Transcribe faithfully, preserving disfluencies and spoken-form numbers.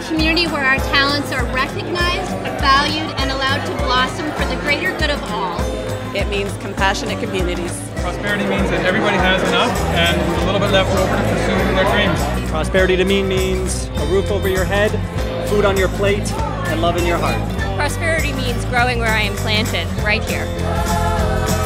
community where our talents are recognized, valued, and allowed to blossom for the greater good of all. It means compassionate communities. Prosperity means that everybody has enough and a little bit left over to pursue their dreams. Prosperity to me means a roof over your head, food on your plate, and love in your heart. Prosperity means growing where I am planted, right here.